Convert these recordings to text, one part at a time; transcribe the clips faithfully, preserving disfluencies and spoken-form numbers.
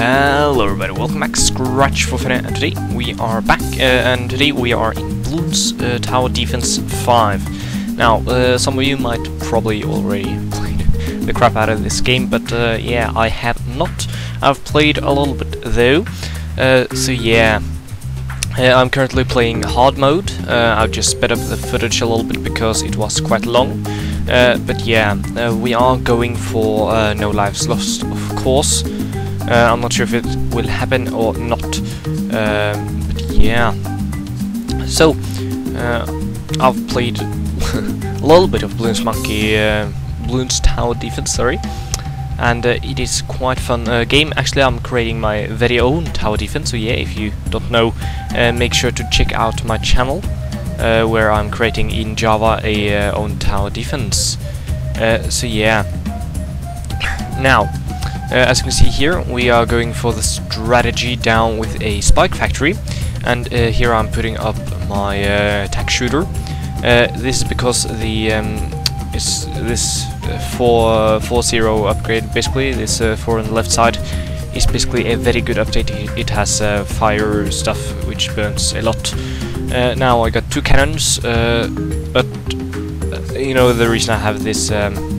Hello everybody, welcome back, Scratch for Fun, and today we are back, uh, and today we are in Bloons uh, Tower Defense five. Now, uh, some of you might probably already played the crap out of this game, but uh, yeah, I have not. I've played a little bit though, uh, so yeah. Uh, I'm currently playing hard mode. uh, I've just sped up the footage a little bit because it was quite long. Uh, but yeah, uh, we are going for uh, no lives lost, of course. Uh, I'm not sure if it will happen or not, um, but yeah. So, uh, I've played a little bit of Bloons Monkey, uh, Bloons Tower Defense, sorry, and uh, it is quite fun uh, game. Actually, I'm creating my very own tower defense, so yeah, if you don't know, uh, make sure to check out my channel, uh, where I'm creating in Java a uh, own tower defense. Uh, so yeah. Now, Uh, as you can see here, we are going for the strategy down with a spike factory, and uh, here I'm putting up my uh, attack shooter. Uh, this is because the um, it's this uh, four four zero upgrade, basically this uh, four on the left side, is basically a very good update. It has uh, fire stuff which burns a lot. Uh, now I got two cannons, uh, but uh, you know, the reason I have this Um,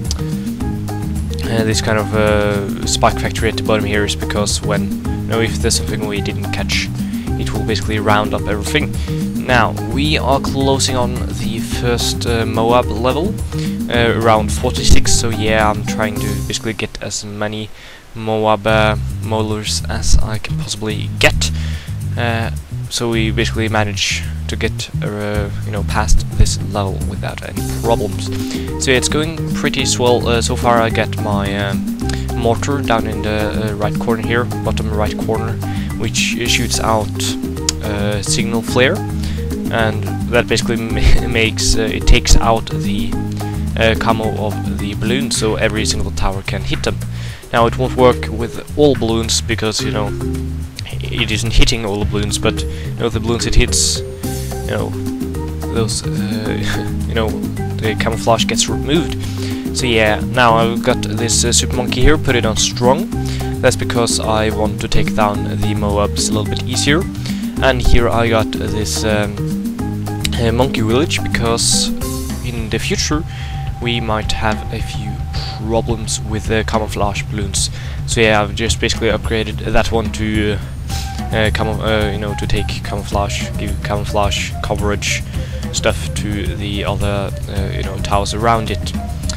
Uh, this kind of uh, spike factory at the bottom here is because when, you know, if there's something we didn't catch, it will basically round up everything. Now, we are closing on the first uh, Moab level, uh, around forty-six, so yeah, I'm trying to basically get as many Moab uh, molars as I can possibly get. Uh, so we basically manage to get uh, you know, past this level without any problems. So yeah, it's going pretty swell uh, so far. I get my um, mortar down in the uh, right corner here, bottom right corner, which shoots out uh, signal flare, and that basically ma makes uh, it takes out the uh, camo of the balloons, so every single tower can hit them. Now, it won't work with all balloons because, you know, it isn't hitting all the balloons, but you know, the balloons it hits, you know, those uh, you know, the camouflage gets removed. So yeah, now I've got this uh, super monkey here, put it on strong. That's because I want to take down the Moabs a little bit easier. And here I got this um, uh, monkey village because in the future we might have a few problems with the camouflage balloons. So yeah, I've just basically upgraded that one to uh, uh, camo uh, you know, to take camouflage, give camouflage coverage stuff to the other uh, you know, towers around it.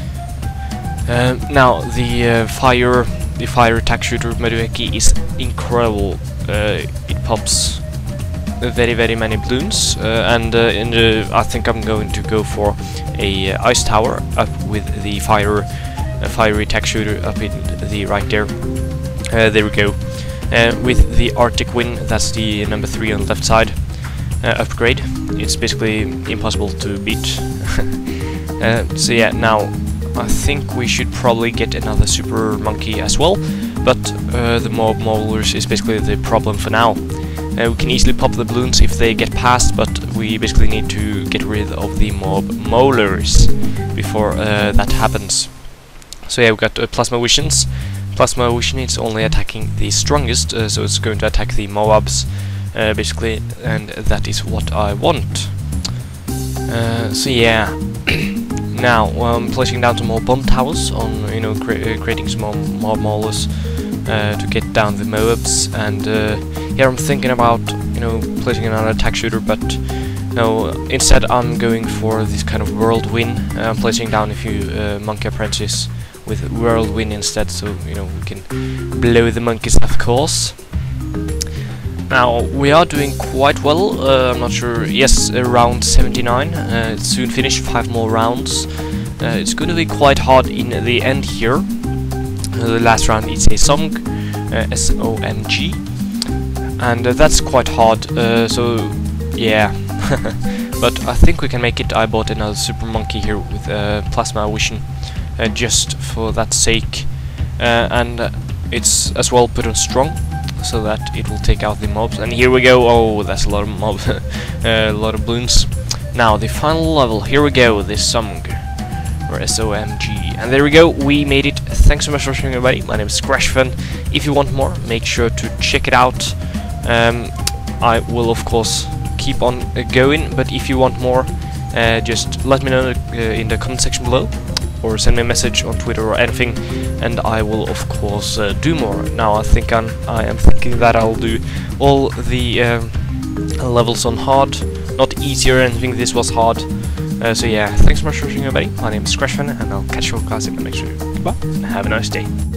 Uh, now the uh, fire, the fire attack shooter Medueki is incredible. Uh, it pops very very many balloons, uh, and uh, in the, I think I'm going to go for a uh, ice tower up with the fire, uh, fiery attack shooter up in the right there. Uh, there we go. Uh, with the Arctic Wind, that's the number three on the left side. Uh, upgrade. It's basically impossible to beat. uh, so yeah, now I think we should probably get another super monkey as well, but uh, the mob molars is basically the problem for now. Uh, we can easily pop the balloons if they get past, but we basically need to get rid of the mob molars before uh, that happens. So yeah, we've got uh, plasma visions. Plasma vision is only attacking the strongest, uh, so it's going to attack the Moabs, uh, basically, and that is what I want. Uh, so yeah, now I'm placing down some more bomb towers on, you know, cre uh, creating some more mob molars uh, to get down the Moabs, and uh, here I'm thinking about, you know, placing another attack shooter, but no, instead I'm going for this kind of whirlwind. Uh, I'm placing down a few uh, monkey apprentices with whirlwind instead, so you know, we can blow the monkeys, of course. Now we are doing quite well. Uh, I'm not sure. Yes, uh, round seventy-nine. Uh, it's soon finished. Five more rounds. Uh, it's going to be quite hard in the end here. Uh, the last round is a song, uh, S O M G, and uh, that's quite hard. Uh, so yeah, but I think we can make it. I bought another super monkey here with uh, plasma vision. Uh, just for that sake, uh, and uh, it's as well put on strong so that it will take out the mobs. And here we go. Oh, that's a lot of mobs, uh, a lot of balloons. Now the final level. Here we go. This song. or S O M G. And there we go, we made it. Thanks so much for watching, everybody. My name is Scratchfun. If you want more, make sure to check it out. Um, I will of course keep on uh, going, but if you want more, uh, just let me know uh, in the comment section below, or send me a message on Twitter or anything, and I will of course uh, do more. Now I think I'm, I am thinking that I'll do all the um, levels on hard, not easier or anything. This was hard. Uh, so yeah, thanks so much for watching, everybody. My name is Scratchfun, and I'll catch you all guys in the next video. Goodbye, and have a nice day.